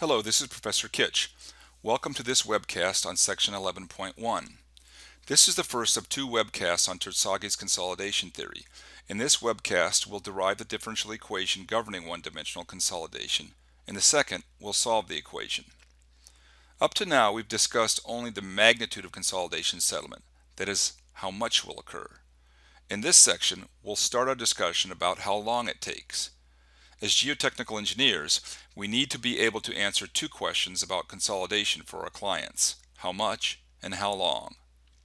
Hello, this is Professor Kitch. Welcome to this webcast on section 11.1. This is the first of two webcasts on Terzaghi's consolidation theory. In this webcast, we'll derive the differential equation governing one-dimensional consolidation. In the second, we'll solve the equation. Up to now, we've discussed only the magnitude of consolidation settlement, that is, how much will occur. In this section, we'll start our discussion about how long it takes. As geotechnical engineers, we need to be able to answer two questions about consolidation for our clients: how much and how long.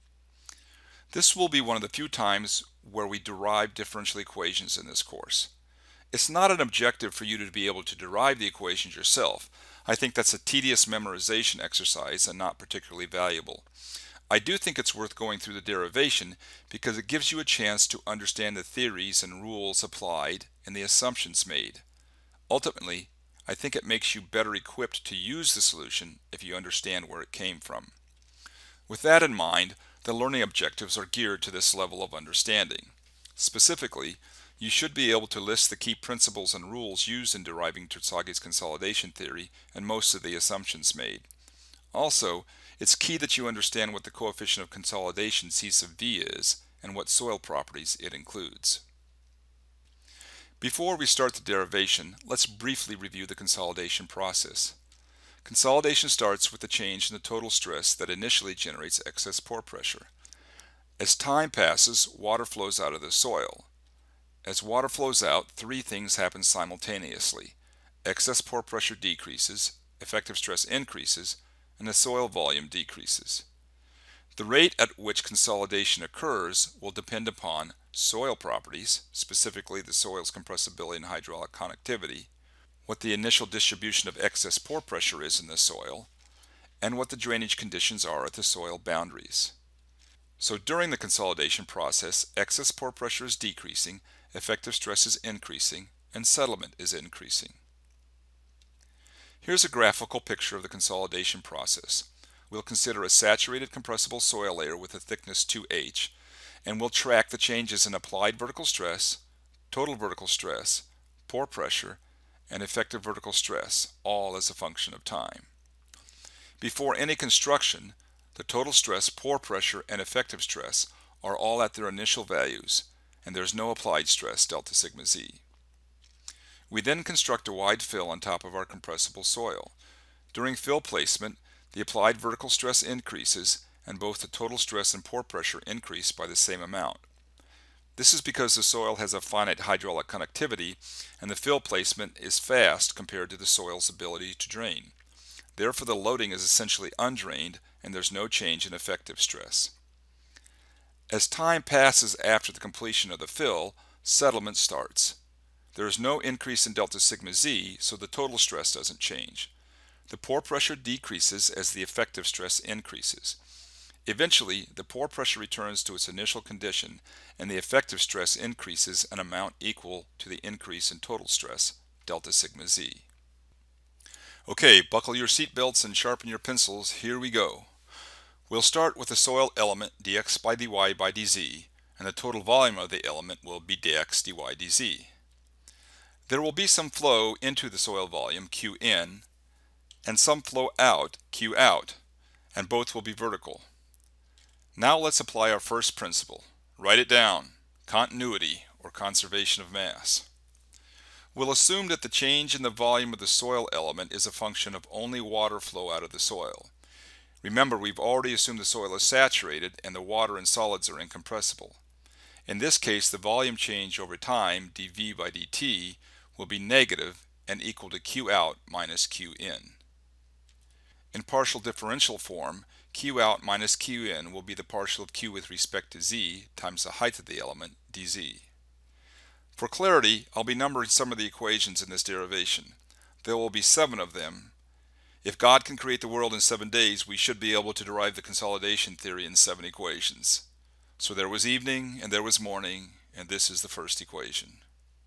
This will be one of the few times where we derive differential equations in this course. It's not an objective for you to be able to derive the equations yourself. I think that's a tedious memorization exercise and not particularly valuable. I do think it's worth going through the derivation because it gives you a chance to understand the theories and rules applied and the assumptions made. Ultimately, I think it makes you better equipped to use the solution if you understand where it came from. With that in mind, the learning objectives are geared to this level of understanding. Specifically, you should be able to list the key principles and rules used in deriving Terzaghi's consolidation theory and most of the assumptions made. Also, it's key that you understand what the coefficient of consolidation C sub v is and what soil properties it includes. Before we start the derivation, let's briefly review the consolidation process. Consolidation starts with the change in the total stress that initially generates excess pore pressure. As time passes, water flows out of the soil. As water flows out, three things happen simultaneously: excess pore pressure decreases, effective stress increases, and the soil volume decreases. The rate at which consolidation occurs will depend upon soil properties, specifically the soil's compressibility and hydraulic connectivity, what the initial distribution of excess pore pressure is in the soil, and what the drainage conditions are at the soil boundaries. So during the consolidation process, excess pore pressure is decreasing, effective stress is increasing, and settlement is increasing. Here's a graphical picture of the consolidation process. We'll consider a saturated compressible soil layer with a thickness 2H, and we'll track the changes in applied vertical stress, total vertical stress, pore pressure, and effective vertical stress, all as a function of time. Before any construction, the total stress, pore pressure, and effective stress are all at their initial values, and there's no applied stress, delta sigma z. We then construct a wide fill on top of our compressible soil. During fill placement, the applied vertical stress increases, and both the total stress and pore pressure increase by the same amount. This is because the soil has a finite hydraulic connectivity, and the fill placement is fast compared to the soil's ability to drain. Therefore, the loading is essentially undrained, and there's no change in effective stress. As time passes after the completion of the fill, settlement starts. There is no increase in delta sigma z, so the total stress doesn't change. The pore pressure decreases as the effective stress increases. Eventually, the pore pressure returns to its initial condition, and the effective stress increases an amount equal to the increase in total stress, delta sigma z. Okay, buckle your seatbelts and sharpen your pencils. Here we go. We'll start with the soil element dx by dy by dz, and the total volume of the element will be dx dy dz. There will be some flow into the soil volume, q in, and some flow out, q out, and both will be vertical. Now let's apply our first principle. Write it down: continuity, or conservation of mass. We'll assume that the change in the volume of the soil element is a function of only water flow out of the soil. Remember, we've already assumed the soil is saturated and the water and solids are incompressible. In this case, the volume change over time, dV by dt, will be negative and equal to q out minus q in. In partial differential form, q out minus q in will be the partial of q with respect to z times the height of the element, dz. For clarity, I'll be numbering some of the equations in this derivation. There will be 7 of them. If God can create the world in 7 days, we should be able to derive the consolidation theory in 7 equations. So there was evening, and there was morning, and this is the first equation.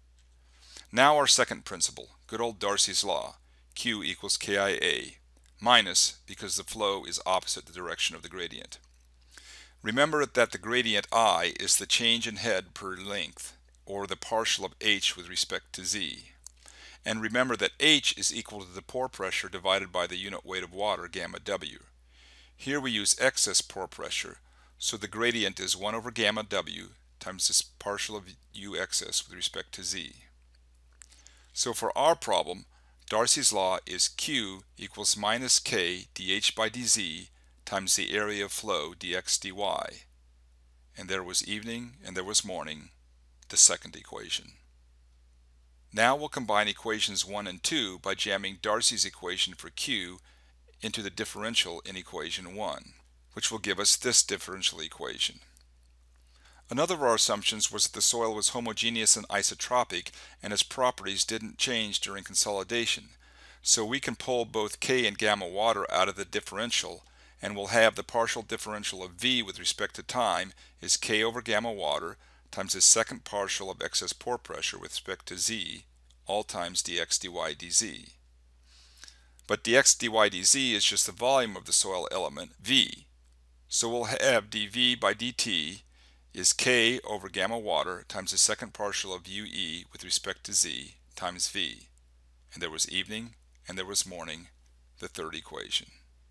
Now our second principle, good old Darcy's law, Q equals KIA, minus because the flow is opposite the direction of the gradient. Remember that the gradient I is the change in head per length, or the partial of h with respect to z. And remember that H is equal to the pore pressure divided by the unit weight of water, gamma W. Here we use excess pore pressure, so the gradient is 1 over gamma W times this partial of U excess with respect to Z. So for our problem, Darcy's law is Q equals minus K dH by dZ times the area of flow dx dy. And there was evening and there was morning, the second equation. Now we'll combine equations 1 and 2 by jamming Darcy's equation for Q into the differential in equation 1, which will give us this differential equation. Another of our assumptions was that the soil was homogeneous and isotropic and its properties didn't change during consolidation. So we can pull both K and gamma water out of the differential, and we'll have the partial differential of V with respect to time is K over gamma water times the second partial of excess pore pressure with respect to Z, all times dx dy dz. But dx dy dz is just the volume of the soil element, V. So we'll have dV by dt is K over gamma water times the second partial of UE with respect to Z times V. And there was evening and there was morning, the third equation.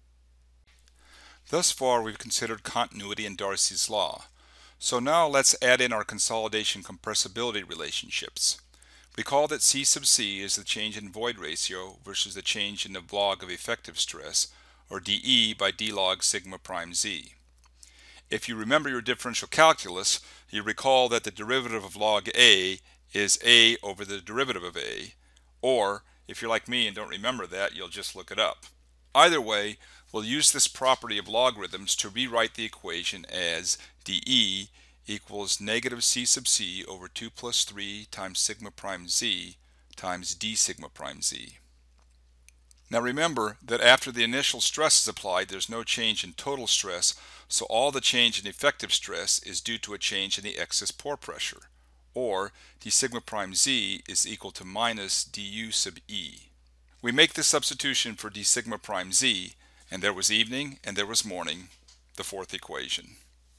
Thus far we've considered continuity and Darcy's law. So now let's add in our consolidation compressibility relationships. Recall that C sub C is the change in void ratio versus the change in the log of effective stress, or dE by d log sigma prime Z. If you remember your differential calculus, you recall that the derivative of log A is A over the derivative of A, or if you're like me and don't remember that, you'll just look it up. Either way, we'll use this property of logarithms to rewrite the equation as dE equals negative C sub C over 2 plus 3 times sigma prime Z times d sigma prime Z. Now remember that after the initial stress is applied, there's no change in total stress, so all the change in effective stress is due to a change in the excess pore pressure, or d sigma prime Z is equal to minus du sub E. We make the substitution for d sigma prime Z, and there was evening and there was morning, the fourth equation.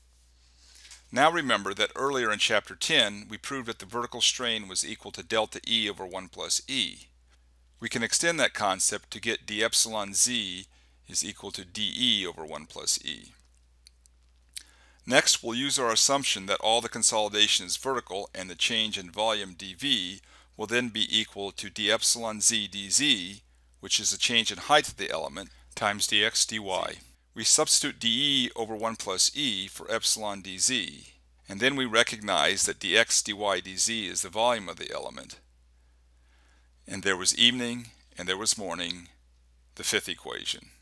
Now remember that earlier in chapter 10 we proved that the vertical strain was equal to delta E over 1 plus E. We can extend that concept to get d epsilon Z is equal to dE over 1 plus E. Next we'll use our assumption that all the consolidation is vertical and the change in volume dV will then be equal to d epsilon Z dZ, which is the change in height of the element, times dx dy. We substitute dE over 1 plus E for epsilon dZ, and then we recognize that dx dy dz is the volume of the element. And there was evening and there was morning, the fifth equation.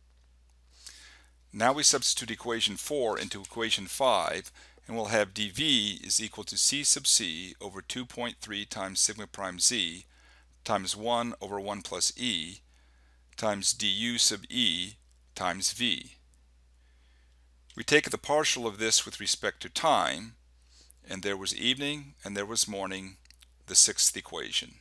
Now we substitute equation 4 into equation 5, and we'll have dV is equal to C sub C over 2.3 times sigma prime Z times 1 over 1 plus E times du sub E times V. We take the partial of this with respect to time, and there was evening and there was morning, the sixth equation.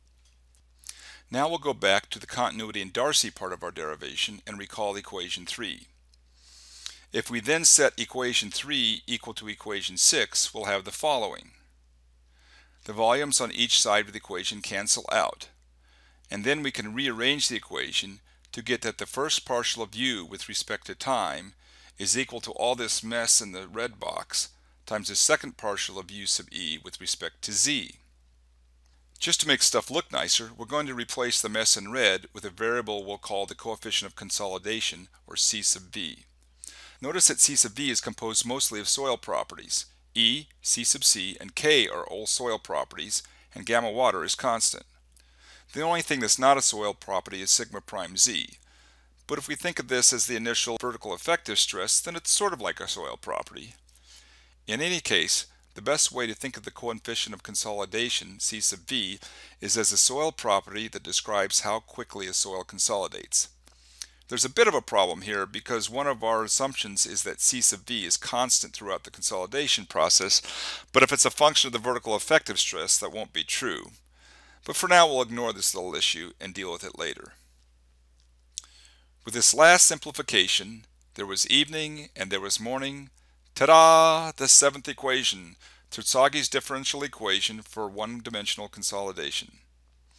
Now we'll go back to the continuity and Darcy part of our derivation and recall equation 3. If we then set equation 3 equal to equation 6, we'll have the following. The volumes on each side of the equation cancel out, and then we can rearrange the equation to get that the first partial of U with respect to time is equal to all this mess in the red box times the second partial of U sub E with respect to Z. Just to make stuff look nicer, we're going to replace the mess in red with a variable we'll call the coefficient of consolidation, or C sub V. Notice that C sub V is composed mostly of soil properties. E, C sub C, and K are all soil properties, and gamma water is constant. The only thing that's not a soil property is sigma prime Z. But if we think of this as the initial vertical effective stress, then it's sort of like a soil property. In any case, the best way to think of the coefficient of consolidation, C sub V, is as a soil property that describes how quickly a soil consolidates. There's a bit of a problem here because one of our assumptions is that C sub V is constant throughout the consolidation process, but if it's a function of the vertical effective stress, that won't be true. But for now we'll ignore this little issue and deal with it later. With this last simplification, there was evening and there was morning. Ta-da! The seventh equation, Terzaghi's differential equation for one-dimensional consolidation.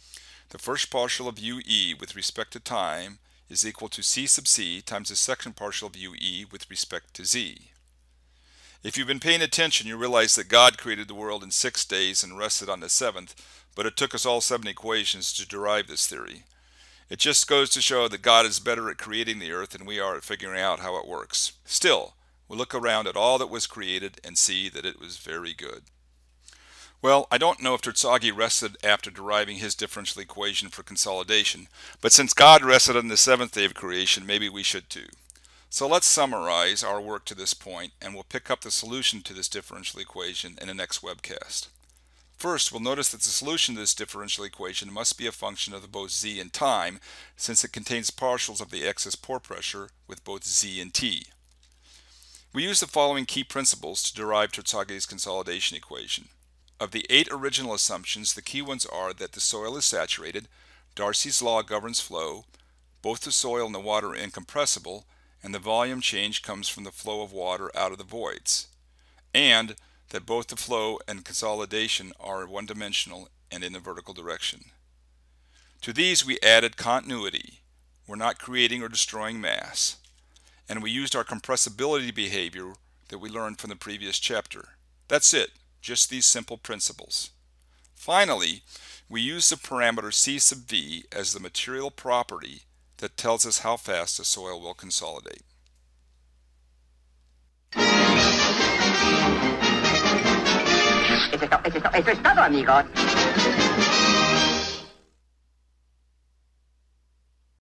The first partial of UE with respect to time is equal to C sub C times the second partial of UE with respect to Z. If you've been paying attention, you realize that God created the world in 6 days and rested on the seventh, but it took us all 7 equations to derive this theory. It just goes to show that God is better at creating the earth than we are at figuring out how it works. Still, we look around at all that was created and see that it was very good. Well, I don't know if Terzaghi rested after deriving his differential equation for consolidation, but since God rested on the seventh day of creation, maybe we should too. So let's summarize our work to this point, and we'll pick up the solution to this differential equation in the next webcast. First, we'll notice that the solution to this differential equation must be a function of both z and time, since it contains partials of the excess pore pressure with both z and t. We use the following key principles to derive Terzaghi's consolidation equation. Of the 8 original assumptions, the key ones are that the soil is saturated, Darcy's law governs flow, both the soil and the water are incompressible, and the volume change comes from the flow of water out of the voids, and that both the flow and consolidation are one-dimensional and in the vertical direction. To these we added continuity. We're not creating or destroying mass. And we used our compressibility behavior that we learned from the previous chapter. That's it, just these simple principles. Finally, we use the parameter C sub V as the material property that tells us how fast the soil will consolidate. Eso es todo, amigos.